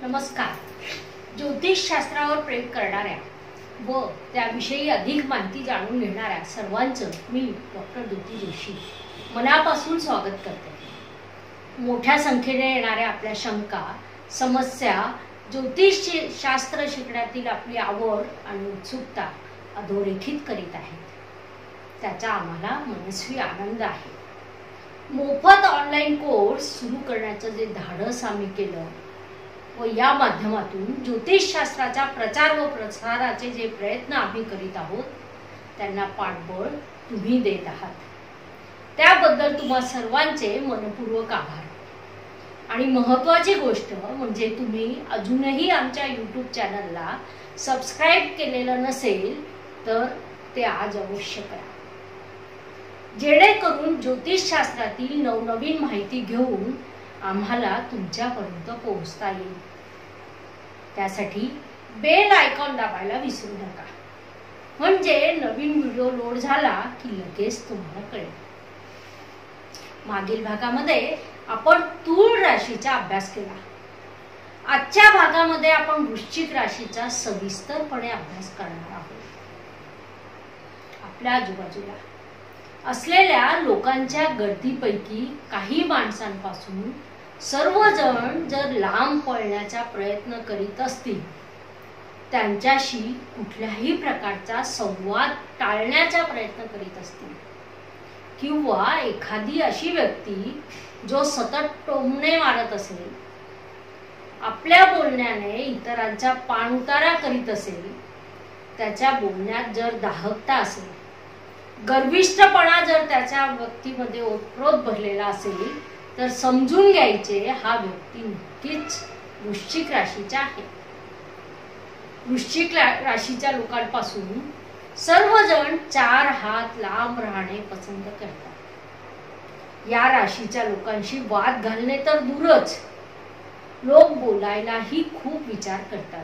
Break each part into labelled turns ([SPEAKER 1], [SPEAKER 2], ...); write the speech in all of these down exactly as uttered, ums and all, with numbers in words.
[SPEAKER 1] नमस्कार. ज्योतिषशास्त्रावर प्रेम करणाऱ्या व त्याविषयी अधिक माहिती जाणून घेणाऱ्या सर्वांचं मी डॉक्टर ज्योती जोशी मनापासून स्वागत करते. मोठ्या संख्येने येणाऱ्या आपल्या शंका, समस्या, ज्योतिषशास्त्र शिकण्यातील आपली आवड आणि उत्सुकता अधोरेखित करीत आहेत. त्याचा आम्हाला मनस्वी आनंद आहे. मोफत ऑनलाईन कोर्स सुरू करण्याचं जे धाडस आम्ही केलं व या माध्यमातून ज्योतिषशास्त्राचा प्रचार व प्रसाराचे जे प्रयत्न आम्ही करीत आहोत त्यांना पाठबळ तुम्ही देत आहात. त्याबद्दल तुम्हा सर्वांचे मनपूर्वक आभार. आणि महत्त्वाची गोष्ट म्हणजे तुम्ही अजूनही आमच्या यूट्यूब चॅनलला सबस्क्राईब केलेलं नसेल तर ते आज अवश्य करा, जेणेकरून ज्योतिषशास्त्रातील नवनवीन माहिती घेऊन आम्हाला तुमच्यापर्यंत पोहोचता येईल. त्यासाठी बेल आयकॉन दाबायला विसरू नका, म्हणजे नवीन व्हिडिओ लोड झाला की लगेच तुम्हाला कळेल. मागील भागामध्ये आपण तूळ राशीचा अभ्यास केला. आजच्या भागामध्ये आपण वृश्चिक राशीचा सविस्तरपणे अभ्यास करणार आहोत. आपल्या आजूबाजूला असलेल्या लोकांच्या गर्दीपैकी काही माणसांपासून सर्वजण जर लांब पळण्याचा प्रयत्न करीत असतील, त्यांच्याशी कुठल्याही प्रकारचा संवाद टाळण्याचा प्रयत्न करीत असतील, किंवा एखादी अशी व्यक्ती जो सतत टोमणे मारत असेल, आपल्या बोलण्याने इतरांचा पाणउतारा करीत असेल, त्याच्या बोलण्यात जर दाहकता असेल, गर्विष्ठपणा जर त्याच्या व्यक्तीमध्ये ओतप्रोत भरलेला असेल, तर समजून घ्यायचे हा व्यक्ती नक्कीच वृश्चिक राशीचा आहे. वृश्चिक राशीच्या लोकांपासून सर्वजण चार हात लांब राहणे पसंत करतात. या राशीच्या लोकांशी वाद घालणे तर दूरच, लोक बोलायलाही खूप विचार करतात.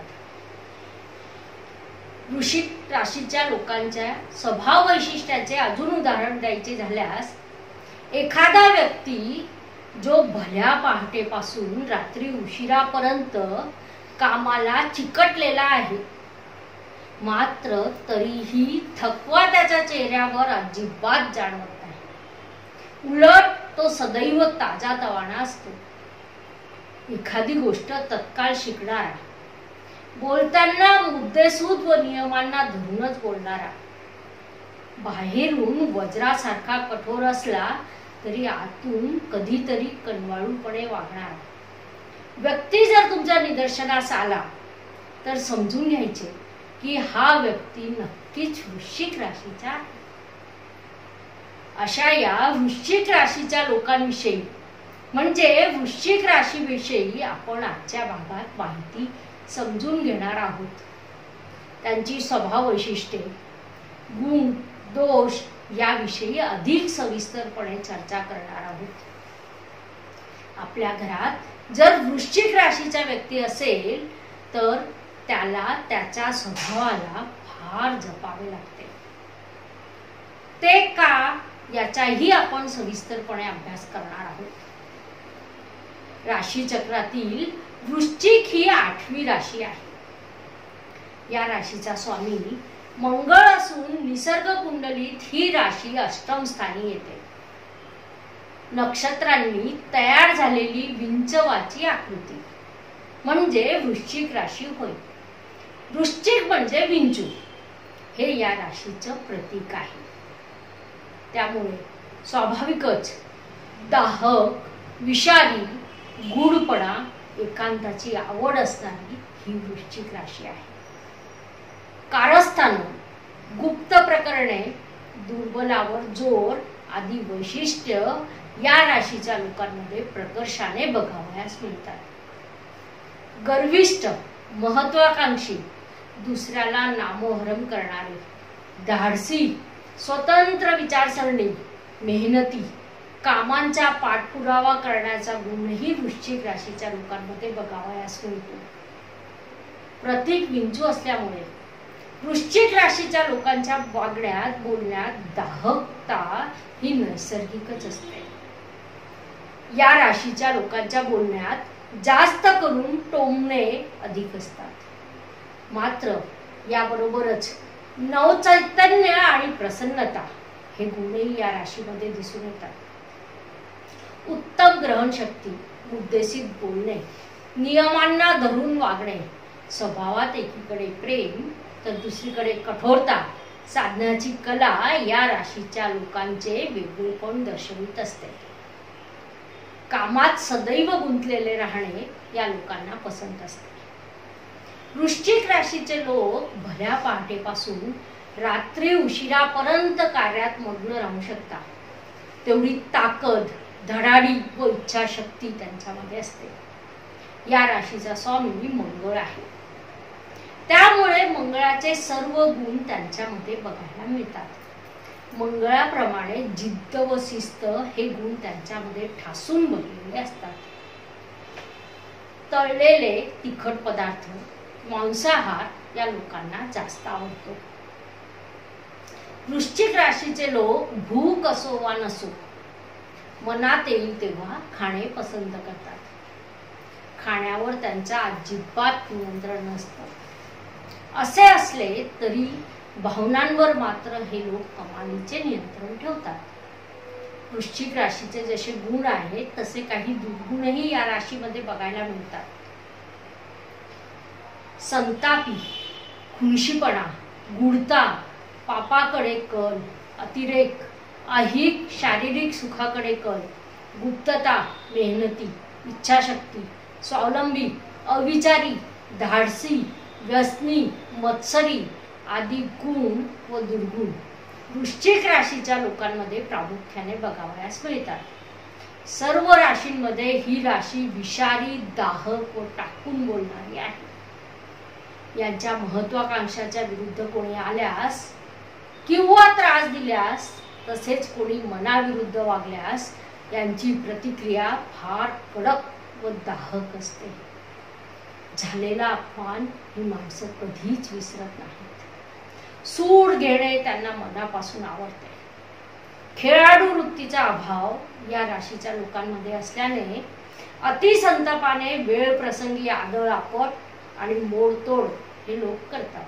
[SPEAKER 1] वृश्चिक राशीच्या लोकांच्या स्वभाव वैशिष्ट्याचे अजून उदाहरण द्यायचे झाल्यास, एखादा व्यक्ती जो भल्या पहाटेपासून रात्री उशिरापर्यंत कामाला चिकटलेला आहे, मात्र तरीही थकवा त्याच्या चेहऱ्यावर अजिबात जाणवत नाही. उलट तो सदैव ताजा तवाना असतो. एखादी गोष्ट तत्काळ शिकणारा, बोलताना मुद्देसूद व नियमांना धरूनच बोलणारा, बाहेरून वज्रासारखा कठोर असला तरी आतून कधीतरी कनवाळूपणे वागणारा व्यक्ती जर तुमच्या निदर्शनास आला तर समजून घ्यायचे की हा व्यक्ती नक्कीच वृश्चिक राशीचा आहे. अशा या वृश्चिक राशीच्या लोकांविषयी म्हणजे वृश्चिक राशीविषयी आपण आजच्या भागात माहिती समजून घेणार आहोत. त्यांची स्वभाव वैशिष्ट्ये, गुण, दोष याविषयी अधिक सविस्तरपणे चर्चा करणार आहोत. आपल्या घरात जर वृश्चिक राशीचा व्यक्ती असेल तर त्याला त्याच्या स्वभावाला फार जपावे लागते. ते का याचाही आपण सविस्तरपणे अभ्यास करणार आहोत. राशी चक्रातील वृश्चिक ही आठवी राशी आहे. या राशीचा स्वामी मंगळ असून निसर्ग कुंडलीत ही राशी अष्टम स्थानी येते. नक्षत्रांनी तयार झालेली विंचवाची आकृती म्हणजे वृश्चिक राशी होय. वृश्चिक म्हणजे विंचू हे या राशीचं प्रतीक आहे. त्यामुळे स्वाभाविकच दाहक, विषारी, गूढपणा, एकांताची आवड असणारी ही वृश्चिक राशी आहे. कारस्थान, गुप्त प्रकरणे, दुर्बलावर जोर आदी वैशिष्ट्य या राशीच्या लोकांमध्ये प्रकर्षाने बघावयास मिळतात. गर्विष्ठ, महत्वाकांक्षी, दुसऱ्याला नामोहरम करणारे, धाडसी, स्वतंत्र विचारसरणी, मेहनती, कामांचा पाठपुरावा करण्याचा गुणही वृश्चिक राशीच्या लोकांमध्ये बघावयास मिळतो. प्रतीक विंचू असल्यामुळे वृश्चिक राशीच्या लोकांच्या वागण्यात, बोलण्यात दाहकता ही नैसर्गिकच असते. या राशीच्या लोकांच्या बोलण्यात जास्त करून टोमणे अधिक असतात। मात्र याबरोबरच नवचैतन्य आणि प्रसन्नता हे गुणही या राशीमध्ये दिसून येतात। उत्तम ग्रहणशक्ती, मुद्देशीर बोलणे, नियमांना धरून वागणे, स्वभावात एकीकडे प्रेम तर दुसरीकडे कठोरता साधण्याची कला या राशीच्या लोकांचे वेगळेपण दर्शवित असते। कामात सदैव गुंतलेले राहणे या लोकांना पसंत असते। वृश्चिक राशीचे लोक भल्या पहाटेपासून रात्री उशिरापर्यंत कार्यात मग्न राहू शकतात। तेवढी ताकद, धडाडी व इच्छाशक्ती त्यांच्यामध्ये असते। या राशीचा स्वामी मंगळ आहे, त्यामुळे मंगळाचे सर्व गुण त्यांच्यामध्ये बघायला मिळतात। मंगळाप्रमाणे जिद्द व शिस्त हे गुण त्यांच्यामध्ये ठासून भरलेले असतात। तळलेले तिखट पदार्थ, मांसाहार या लोकांना जास्त आवडतो। वृश्चिक राशीचे लोक भूक असो वा नसो मनात येईल तेव्हा खाणे पसंत करतात। खाण्यावर त्यांचा अजिबात नियंत्रण नसतं। असे असले तरी भावनांवर मात्र हे लोक कमालीचे नियंत्रण ठेवतात। वृश्चिक राशीचे जसे गुण आहेत तसे काही दुर्गुणही या राशीमध्ये बघायला मिळतात। संतापी, खुनशीपणा, गूढता, पापाकडे कल, अतिरेक, ऐहिक शारीरिक सुखाकडे कल, गुप्तता, मेहनती, इच्छाशक्ती, स्वावलंबी, अविचारी, धाडसी, व्यसनी, मत्सरी आदी गुण व दुर्गुण वृश्चिक राशीच्या लोकांमध्ये प्रामुख्याने बघावयास मिळतात। सर्व राशींमध्ये ही राशी विषारी, दाहक व टाकून बोलणारी आहे। यांच्या महत्वाकांक्षाच्या विरुद्ध कोणी आल्यास किंवा त्रास दिल्यास तसेच कोणी मनाविरुद्ध वागल्यास यांची प्रतिक्रिया फार कडक व दाहक असते। झालेला अपमान ही माणसं कधीच विसरत नाहीत। सूड घेणे त्यांना मनापासून आवडते। खेळाडू वृत्तीचा अभाव या राशीच्या लोकांमध्ये असल्याने अतिसंतापाने वेळ प्रसंगी आदळ आपट आणि मोडतोड हे लोक करतात।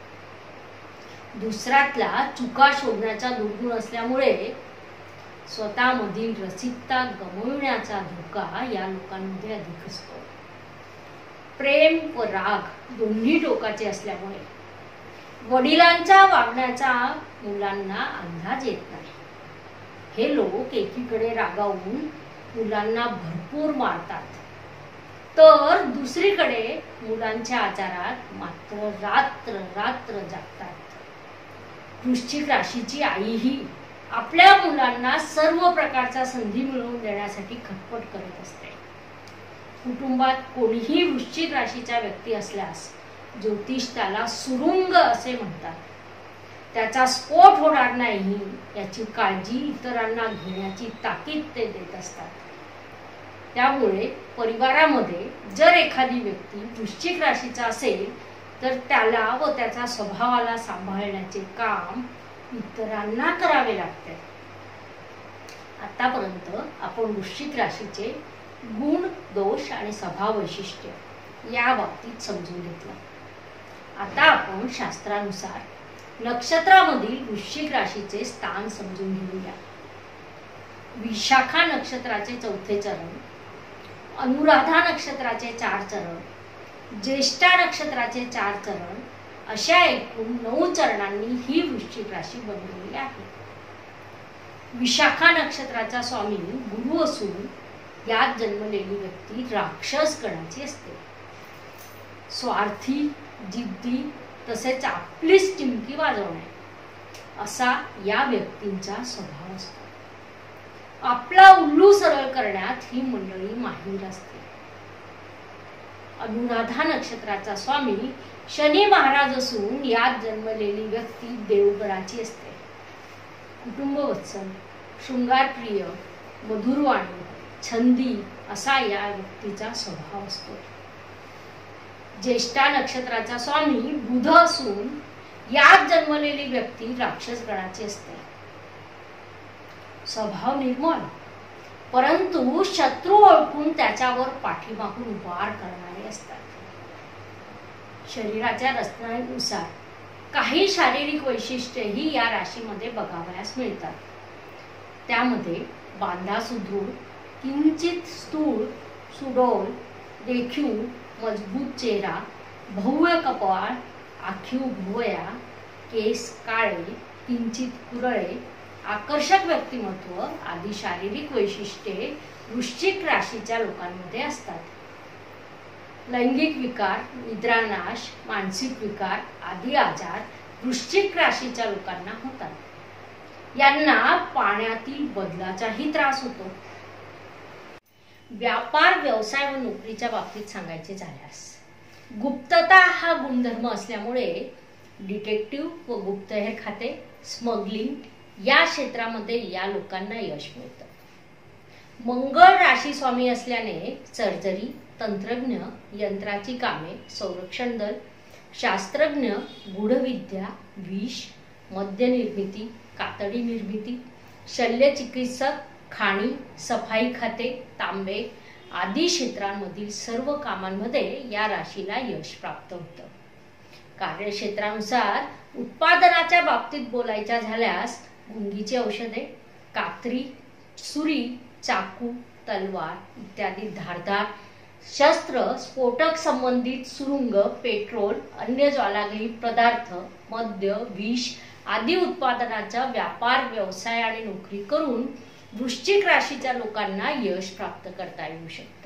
[SPEAKER 1] दुसऱ्यातला चुका शोधण्याचा दुर्गुण असल्यामुळे स्वतःमधील रसिकता गमावण्याचा धोका या लोकांमध्ये अधिक असतो। प्रेम व राग दोन्ही टोकाचे असल्यामुळे वडिलांच्या वागण्याचा मुलांना अंदाज येत नाही। हे लोक एकीकडे रागावून मुलांना भरपूर मारतात, तर दुसरीकडे मुलांच्या आचारात मात्र रात्र रात्र जागतात। वृश्चिक राशीची आईही आपल्या मुलांना सर्व प्रकारच्या संधी मिळवून देण्यासाठी खटपट करत असते। कुटुंबात कोणीही वृश्चिक राशीचा व्यक्ती असल्यास ज्योतिष त्याला सुरुंग असे म्हणतात। त्याचा स्फोट होणार नाही याची काळजी इतरांना घेण्याची ताकीद ते देत असतात। त्यामुळे परिवारामध्ये जर एखादी व्यक्ती वृश्चिक राशीचा असेल तर त्याला व त्याच्या स्वभावाला सांभाळण्याचे काम इतरांना करावे लागते। आतापर्यंत आपण वृश्चिक राशीचे गुण, दोष आणि स्वभाव वैशिष्ट्य या बाबतीत समजून घेतलं। आता आपण शास्त्रानुसार नक्षत्रामधील वृश्चिक राशीचे स्थान समजून घेऊया। विशाखा नक्षत्राचे चौथे चरण, अनुराधा नक्षत्राचे चार चरण, ज्येष्ठा नक्षत्राचे चार चरण अशा एकूण नऊ चरणांनी ही वृश्चिक राशी बनलेली आहे। विशाखा नक्षत्राचा स्वामी गुरु असून यात जन्मलेली व्यक्ती राक्षस गणाची असते। स्वार्थी, जिद्दी तसेच आपलीच चिमकी वाजवणे असा या व्यक्तींचा स्वभाव असतो। आपला उल्लू सरळ करण्यात ही मंडळी माहीर असते। अनुराधा नक्षत्राचा स्वामी शनी महाराज असून यात जन्मलेली व्यक्ती देवगणाची असते। कुटुंबवत्सल, शृंगारप्रिय, मधुरवाणी, छंदी असा या व्यक्तीचा स्वभाव असतो। ज्येष्ठा नक्षत्राचा स्वामी बुध असून यात जन्मलेली व्यक्ती राक्षस गणाची असते। स्वभाव निर्मळ परंतु परंतु शत्रू ओळखून त्याच्यावर पाठीमागून वार करणारे असतात. शरीराच्या रचनेनुसार काही शारीरिक वैशिष्ट्येही या राशीमध्ये बघावयास मिळतात. त्यामध्ये बांधा सुदृढ, किंचित स्थूळ, सुडौल, रेखीव, मजबूत चेहरा, भव्य कपाळ, आखीव भुवया, केस काळे, किंचित कुरळे, आकर्षक व्यक्तिमत्व आदी शारीरिक वैशिष्ट्ये वृश्चिक राशीच्या लोकांमध्ये असतात. लैंगिक विकार, निद्रानाश, मानसिक विकार आदी आजार वृश्चिक राशीच्या लोकांना होतात. यांना पाण्यातील बदलाचाही त्रास होतो. व्यापार, व्यवसाय व नोकरीच्या बाबतीत सांगायचे झाल्यास गुप्तता हा गुणधर्म असल्यामुळे डिटेक्टिव्ह व गुप्तहेर खाते, स्मगलिंग या क्षेत्रामध्ये या लोकांना यश मिळतं. मंगळ राशी स्वामी असल्याने सर्जरी, तंत्रज्ञ, यंत्राची कामे, संरक्षण दल, शास्त्रज्ञ, गूढविद्या, विष, मद्य निर्मिती, कातडी निर्मिती, शल्यचिकित्सक, खाणी, सफाई खाते, तांबे आदी क्षेत्रांमधील सर्व कामांमध्ये या राशीला यश प्राप्त होतं. कार्यक्षेत्रानुसार उत्पादनाच्या बाबतीत बोलायच्या झाल्यास गुंगीची औषधे, कात्री, सुरी, चाकू, तलवार इत्यादी धारदार शस्त्र, स्फोटक संबंधित सुरुंग, पेट्रोल, अन्य ज्वालाग्री पदार्थ, मद्य, विष आदी उत्पादनाचा व्यापार, व्यवसाय आणि नोकरी करून वृश्चिक राशीच्या लोकांना यश प्राप्त करता येऊ शकतं.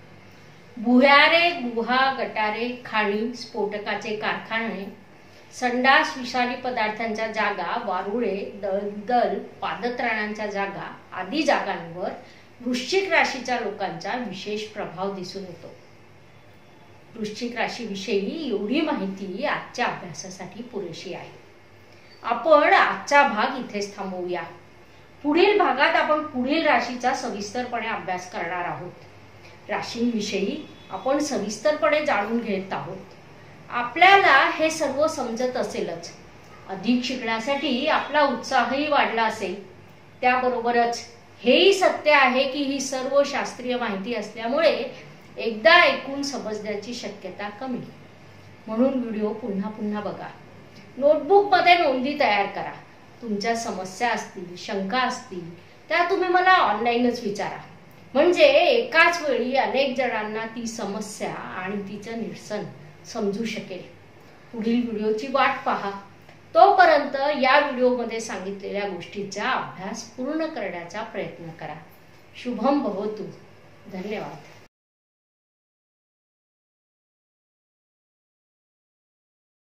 [SPEAKER 1] भुयारे, गुहा, गटारे, खाणी, स्फोटकाचे कारखाने, संडास, विषारी पदार्थांच्या जागा, वारुळे, दलदल, पादत्राणांच्या जागा आदी जागांवर वृश्चिक राशीच्या लोकांचा विशेष प्रभाव दिसून येतो. वृश्चिक राशीविषयी एवढी माहिती आजच्या अभ्यासासाठी पुरेशी आहे. आपण आजचा भाग इथेच थांबवूया. पुढील भागात आपण पुढील राशीचा सविस्तरपणे अभ्यास करणार आहोत. राशींविषयी आपण सविस्तरपणे जाणून घेत आहोत. आपल्याला हे सर्व समजत असेलच. अधिक शिकण्यासाठी आपला उत्साहही वाढला असेल. त्याबरोबरच हेही सत्य आहे की ही सर्व शास्त्रीय माहिती असल्यामुळे एकदा ऐकून समजण्याची शक्यता कमी. म्हणून व्हिडिओ पुन्हा पुन्हा बघा. नोटबुकमध्ये नोंदी तयार करा. तुमच्या समस्या असतील, शंका असतील त्या तुम्ही मला ऑनलाईनच विचारा. म्हणजे एकाच वेळी अनेक जणांना ती समस्या आणि तिचं निरसन समजू शकेल. पुढील व्हिडिओची वाट पहा. तोपर्यंत या व्हिडिओमध्ये सांगितलेल्या गोष्टीचा अभ्यास पूर्ण करण्याचा प्रयत्न करा. शुभम भवतु. धन्यवाद.